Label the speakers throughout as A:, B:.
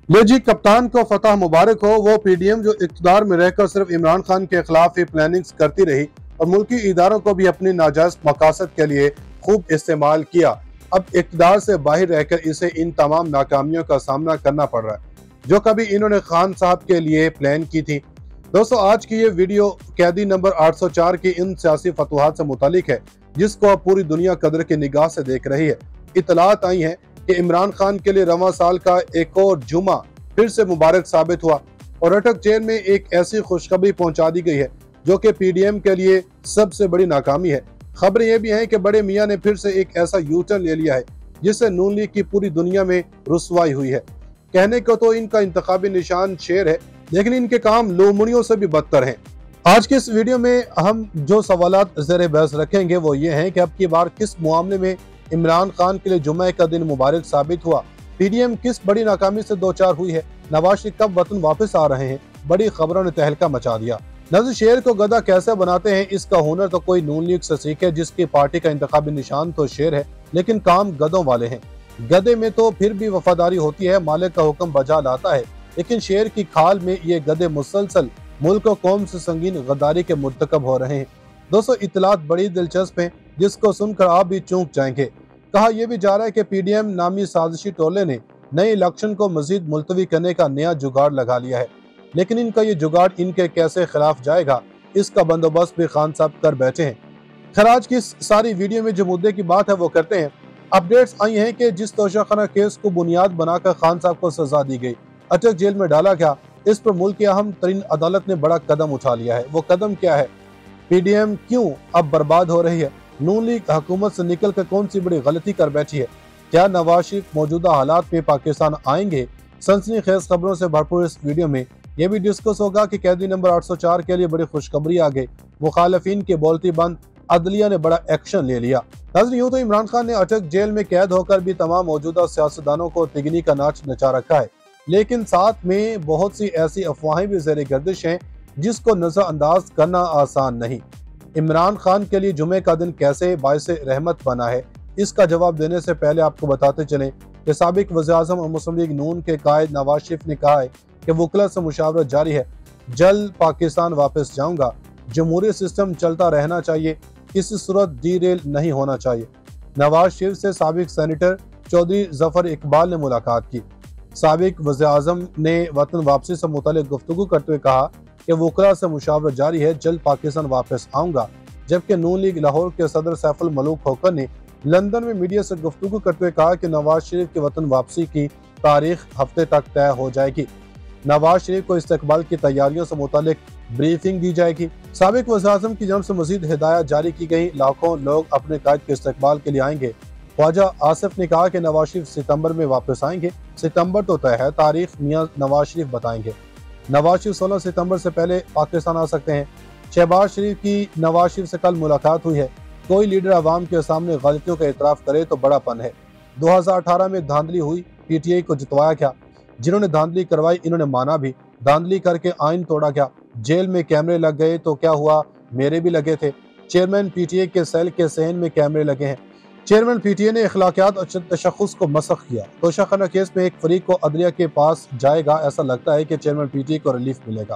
A: ले जी, कप्तान को फतह मुबारक हो। वो पीडीएम जो इक़्तिदार में रहकर सिर्फ इमरान खान के खिलाफ ही प्लानिंग्स करती रही और मुल्की इदारों को भी अपनी नाजायज मकासद के लिए खूब इस्तेमाल किया, अब इक़्तिदार से बाहर रहकर इसे इन तमाम नाकामियों का सामना करना पड़ रहा है जो कभी इन्होंने खान साहब के लिए प्लान की थी। दोस्तों, आज की ये वीडियो कैदी नंबर 804 की इन सियासी फतवाहत से मुतालिक है जिसको अब पूरी दुनिया कदर की निगाह से देख रही है। इतलात आई है कि इमरान खान के लिए रवां साल का एक और जुमा फिर से मुबारक साबित हुआ और अटक जेल में एक ऐसी खुशखबरी पहुंचा दी गई है जो कि पीडीएम के लिए सबसे बड़ी नाकामी है। खबरें यह भी हैं कि बड़े मियां ने फिर से एक ऐसा यूटर्न ले लिया है जिससे नून लीग की पूरी दुनिया में रुसवाई हुई है। कहने को तो इनका इंतखाबी निशान शेर है, लेकिन इनके काम लोमड़ियों से भी बदतर हैं। आज के इस वीडियो में हम जो सवालात ज़ेर बहस रखेंगे वो ये हैं कि अब की बार किस मामले में इमरान खान के लिए जुम्मे का दिन मुबारक साबित हुआ, पीडीएम किस बड़ी नाकामी से दो चार हुई है, नवाज शरीफ कब वतन वापस आ रहे हैं, बड़ी खबरों ने तहलका मचा दिया। नज़र शेर को गधा कैसे बनाते हैं इसका हुनर तो कोई नून लीग से सीखे जिसकी पार्टी का इंतखाबी निशान तो शेर है, लेकिन काम गधों वाले हैं। गधे में तो फिर भी वफादारी होती है, मालिक का हुक्म बजा लाता है, लेकिन शेर की खाल में ये गधे मुसलसल मुल्क और कौम से संगीन गद्दारी के मुर्तकब हो रहे हैं। दोस्तों, इतलात बड़ी दिलचस्प है जिसको सुनकर आप भी चौंक जाएंगे। कहा यह भी जा रहा है कि पीडीएम नामी साजिशी टोले ने नए इलेक्शन को मजीद मुलतवी करने का नया जुगाड़ लगा लिया है, लेकिन इनका ये जुगाड़ इनके कैसे खिलाफ जाएगा इसका बंदोबस्त भी खान साहब कर बैठे हैं। खैर, आज की सारी वीडियो में जो मुद्दे की बात है वो करते हैं। अपडेट्स आई हैं कि जिस तोशाखाना केस को बुनियाद बनाकर खान साहब को सजा दी गई, अटक जेल में डाला गया, इस पर मुल्क की अहम तरीन अदालत ने बड़ा कदम उठा लिया है। वो कदम क्या है? पीडीएम क्यों अब बर्बाद हो रही है? नून लीग हुकूमत से निकल कर कौन सी बड़ी गलती कर बैठी है? क्या नवाज शरीफ मौजूदा हालात में पाकिस्तान आएंगे? सनसनीखेज खबरों से भरपूर इस वीडियो में यह भी डिस्कस होगा कि कैदी नंबर 804 के लिए बड़ी खुशखबरी आ गई, मुखालफिन की बोलती बंद, अदलिया ने बड़ा एक्शन ले लिया। नाज़रीन, यूं तो इमरान खान ने अटक जेल में कैद होकर भी तमाम मौजूदा सियासतदानों को तिगनी का नाच नचा रखा है, लेकिन साथ में बहुत सी ऐसी अफवाहें भी ज़ेर गर्दिश हैं जिसको नजरअंदाज करना आसान नहीं। इमरान खान के लिए जुमे का दिन कैसे बाइस रहमत बना है, इसका जवाब देने से पहले आपको बताते चलें कि साबिक वज़ीर-ए-आज़म और मुस्लिम लीग नून के कायद नवाज शरीफ ने कहा है कि वकला से मुशावरत जारी है, जल्द पाकिस्तान वापस जाऊंगा, जमहूरी सिस्टम चलता रहना चाहिए, किसी सूरत डीरेल नहीं होना चाहिए। नवाज शरीफ से साबिक सेनेटर चौधरी जफर इकबाल ने मुलाकात की। साबिक वज़ीर-ए-आज़म ने वतन वापसी से मुतालिक गुफ्तगू करते हुए कहा कि वकला से मुशावरत जारी है, जल्द पाकिस्तान वापस आऊंगा। जबकि नून लीग लाहौर के सदर सैफुल मलूक होकर ने लंदन में मीडिया से गुफ्तगू करते हुए कहा कि नवाज शरीफ की वतन वापसी की तारीख हफ्ते तक तय हो जाएगी। नवाज शरीफ को इस्तकबाल की तैयारियों से मुतालिक ब्रीफिंग दी जाएगी। साबिक वज़ीर-ए-आज़म की जानब से मजीद हिदायत जारी की गई, लाखों लोग अपने कायद के इस्तकबाल के लिए आएंगे। ख्वाजा आसिफ ने कहा कि नवाज शरीफ सितंबर में वापस आएंगे। सितंबर तो तय है, तारीख मियां नवाज शरीफ बताएंगे। नवाज शरीफ 16 सितंबर से पहले पाकिस्तान आ सकते हैं। शहबाज शरीफ की नवाज शरीफ से कल मुलाकात हुई है। कोई लीडर अवाम के सामने गलतियों का एतराफ़ करे तो बड़ापन है। 2018 में धांधली हुई, पीटीआई को जितवाया गया, जिन्होंने धांधली करवाई इन्होंने माना भी, धांधली करके आइन तोड़ा गया। जेल में कैमरे लग गए तो क्या हुआ, मेरे भी लगे थे। चेयरमैन पीटीआई के सेल के सहन में कैमरे लगे हैं। चेयरमैन पीटीआई ने इखलाकियात और तशख़्ख़ुस को मसख किया। तोशाखाना केस में एक फरीक को अदलिया के पास जाएगा, ऐसा लगता है कि चेयरमैन पीटीआई को रिलीफ मिलेगा।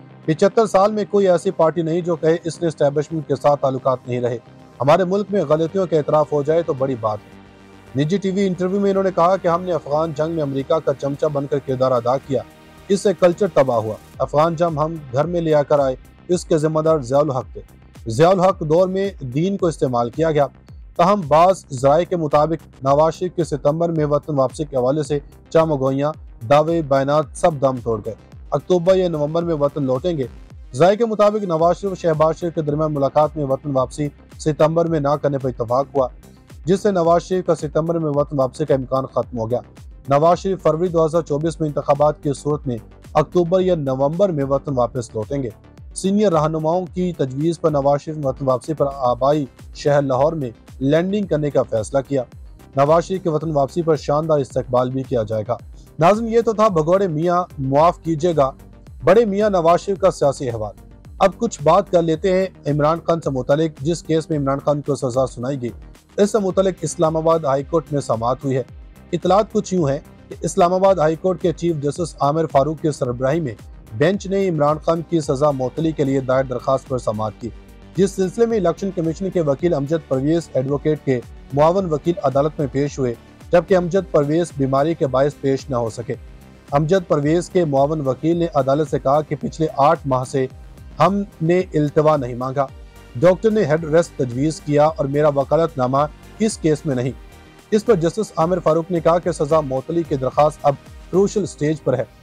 A: 75 साल में कोई ऐसी पार्टी नहीं जो कहे इसने एस्टेब्लिशमेंट के साथ ताल्लुकात नहीं रहे। हमारे मुल्क में गलतियों का एतराफ़ हो जाए तो बड़ी बात है। निजी टीवी इंटरव्यू में इन्होंने कहा कि हमने अफगान जंग में अमेरिका का चमचा बनकर किरदार अदा किया, इससे कल्चर तबाह हुआ। अफगान जंग हम घर में ले आकर आए, इसके जिम्मेदार ज़ियाउल हक थे। ज़ियाउल हक दौर में दीन को इस्तेमाल किया गया। तहम बाज़ ज़राए के मुताबिक नवाज शरीफ के सितंबर में वतन वापसी के हवाले से चामगोइयाँ, दावे, बयानात सब दम तोड़ गए। अक्टूबर या नवंबर में वतन लौटेंगे। ज़राए के मुताबिक नवाज शरीफ और शहबाज शरीफ के दरमियान मुलाकात में वतन वापसी सितंबर में ना करने पर इतफाक हुआ, जिससे नवाज शरीफ का सितंबर में वतन वापसी का इम्कान खत्म हो गया। नवाज शरीफ फरवरी 2024 में इंतखाबात की सूरत में अक्टूबर या नवंबर में वतन वापस लौटेंगे। सीनियर रहनुमाओं की तजवीज़ पर नवाज शरीफ वतन वापसी पर आबाई शहर लाहौर में लैंडिंग करने का फैसला किया। नवाज शरीफ के वतन वापसी पर शानदार इस्तकबाल भी किया जाएगा। नाज़रीन, ये तो था भगोड़े मियाँ मुआफ कीजिएगा बड़े मियाँ नवाज शरीफ का सियासी अहवाल। अब कुछ बात कर लेते हैं इमरान खान से मुतालिक, जिस केस में इमरान खान को सजा सुनाई गई। इससे मुतालिक इस्लामाबाद हाई कोर्ट में समाअत हुई है। इतलात कुछ यूँ है कि इस्लामाबाद हाई कोर्ट के चीफ जस्टिस आमिर फारूक की सरबराही में बेंच ने इमरान खान की सजा मुअत्तली के लिए दायर दरखास्त पर समाअत की, जिस सिलसिले में इलेक्शन कमीशन के वकील अमजद परवेज एडवोकेट के मुआवन वकील अदालत में पेश हुए, जबकि अमजद परवेज बीमारी के बायस पेश न हो सके। अमजद परवेज के मुआवन वकील ने अदालत से कहा कि पिछले 8 माह से हमने इल्तवा नहीं मांगा, डॉक्टर ने हेड रेस्ट तजवीज़ किया और मेरा वकालतनामा इस केस में नहीं। इस पर जस्टिस आमिर फारूक ने कहा कि सजा मुअत्तली की दरखास्त अब क्रूशल स्टेज पर है।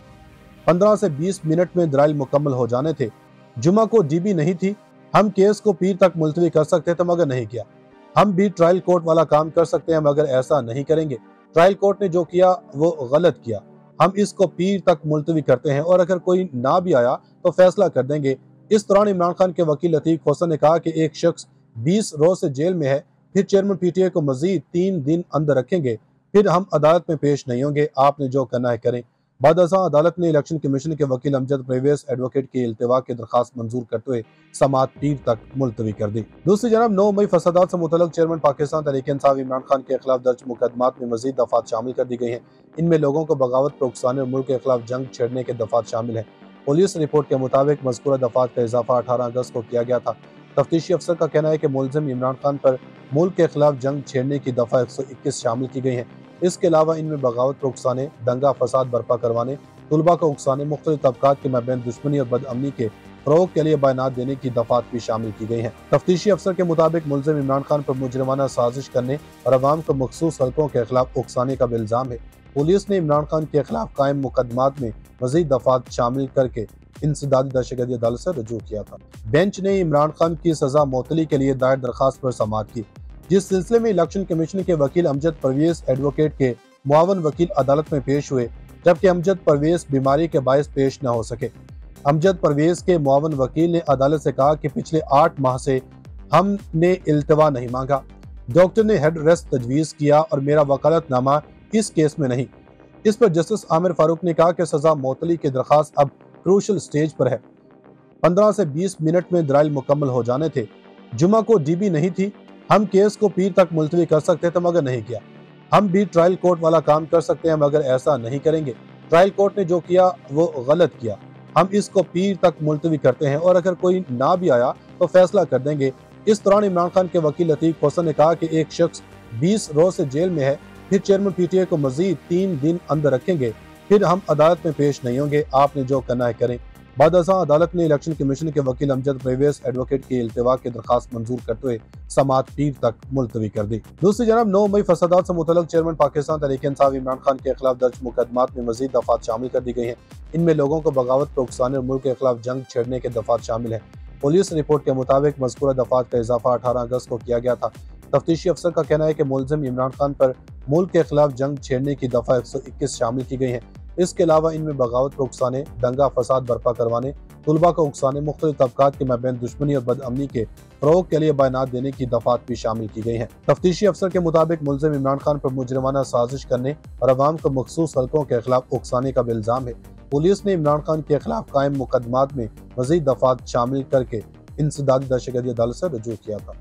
A: 15 से 20 मिनट में दलाइल मुकम्मल हो जाने थे। जुमा को डीबी नहीं थी, हम केस को पीर तक मुलतवी कर सकते थे मगर नहीं किया। हम भी ट्रायल कोर्ट वाला काम कर सकते हैं मगर ऐसा नहीं करेंगे। ट्रायल कोर्ट ने जो किया वो गलत किया। हम इसको पीर तक मुलतवी करते हैं और अगर कोई ना भी आया तो फैसला कर देंगे। इस दौरान इमरान खान के वकील लतीफ खोसर ने कहा कि एक शख्स 20 रोज से जेल में है, फिर चेयरमैन पीटीआई को मजीद 3 दिन अंदर रखेंगे, फिर हम अदालत में पेश नहीं होंगे। आपने जो करना है करें। बाद अदालत ने इलेक्शन कमीशन के वकील अमजद परवेज एडवोकेट की इल्तवा की दरखास्त मंजूर करते हुए समाअत पीर तक मुलतवी कर दी। दूसरी जानब 9 मई फसादात से मुतल्लक चेयरमैन पाकिस्तान तहरीक-ए-इंसाफ इमरान खान के खिलाफ दर्ज मुकदमात में मजीद दफात शामिल कर दी गई हैं। इनमें लोगों को बगावत पर उकसाने और मुल्क के खिलाफ जंग छेड़ने के दफात शामिल हैं। पुलिस रिपोर्ट के मुताबिक मज़कूरा दफात का इजाफा 18 अगस्त को किया गया था। तफ्तीशी अफसर का कहना है कि मुलजिम इमरान खान पर मुल्क के खिलाफ जंग छेड़ने की दफा 121 शामिल की गई हैं। इसके अलावा इनमें बगावत पर उकसाने, दंगा फसाद बर्पा करवाने, तुलबा को उकसाने, मुख्तलिफ तबकात के माबैन दुश्मनी और बदअमनी के फ़रोग के लिए बयानात देने की दफात भी शामिल की गई हैं। तफ्तीशी अफसर के मुताबिक मुलजिम इमरान खान पर मुजरिमाना साजिश करने और अवाम को मखसूस हल्कों के खिलाफ उकसाने का भी इल्ज़ाम है। पुलिस ने इमरान खान के खिलाफ कायम मुकदमात में मजीद दफात शामिल करके इंसदादी दहशतगर्दी अदालत से रजू किया था। बेंच ने इमरान खान की सजा मुअत्तली के लिए दायर दरखास्त पर समाअत की, जिस सिलसिले में इलेक्शन कमीशन के वकील अमजद परवेज एडवोकेट के मुआवन वकील अदालत में पेश हुए, जबकि अमजद परवेज बीमारी के बायस पेश न हो सके। अमजद परवेज के मुआवन वकील ने अदालत से कहा कि पिछले 8 माह से हमने इल्तवा नहीं मांगा, डॉक्टर ने हेड रेस्ट तजवीज़ किया और मेरा वकालतनामा इस केस में नहीं। इस पर जस्टिस आमिर फारूक ने कहा कि सजा मुअत्तली की दरखास्त अब क्रूशल स्टेज पर है। 15 से 20 मिनट में दलाइल मुकम्मल हो जाने थे। जुमा को डीबी नहीं थी, हम केस को पीर तक मुलतवी कर सकते थे मगर नहीं किया। हम भी ट्रायल कोर्ट वाला काम कर सकते हैं मगर ऐसा नहीं करेंगे। ट्रायल कोर्ट ने जो किया वो गलत किया। हम इसको पीर तक मुलतवी करते हैं और अगर कोई ना भी आया तो फैसला कर देंगे। इस दौरान इमरान खान के वकील लतीफ खोसर ने कहा कि एक शख्स 20 रोज से जेल में है, फिर चेयरमैन पीटीआई को मजीद 3 दिन अंदर रखेंगे, फिर हम अदालत में पेश नहीं होंगे। आपने जो करना है करें। बाद अदालत ने इलेक्शन कमीशन के वकील अमजद परवेज एडवोकेट की इल्तवा की दरखास्त मंजूर करते हुए समाअत पीर तक मुलतवी कर दी। दूसरी जानब 9 मई फसादात से मुतल्लक चेयरमैन पाकिस्तान तहरीक-ए-इंसाफ इमरान खान के खिलाफ दर्ज मुकदमात में मजीद दफात शामिल कर दी गई हैं। इनमें लोगों को बगावत पर उकसाने और मुल्क के खिलाफ जंग छेड़ने के दफात शामिल हैं। पुलिस रिपोर्ट के मुताबिक मज़कूरा दफात का इजाफा 18 अगस्त को किया गया था। तफ्तीशी अफसर का कहना है कि मुलजिम इमरान खान पर मुल्क के खिलाफ जंग छेड़ने की दफा 121 शामिल की गई हैं। इसके अलावा इनमें बगावत पर उकसाने, दंगा फसाद बर्पा करवाने, तुलबा को उकसाने, मुख्तलिफ तबकात के माबैन दुश्मनी और बदअमनी के फ़रोग के लिए बयानात देने की दफात भी शामिल की गई हैं। तफ्तीशी अफसर के मुताबिक मुलजिम इमरान खान पर मुजरिमाना साजिश करने और अवाम को मखसूस हल्कों के खिलाफ उकसाने का भी इल्ज़ाम है। पुलिस ने इमरान खान के खिलाफ कायम मुकदमात में मजीद दफात शामिल करके इंसदादी दहशतगर्दी अदालत से रजू किया था।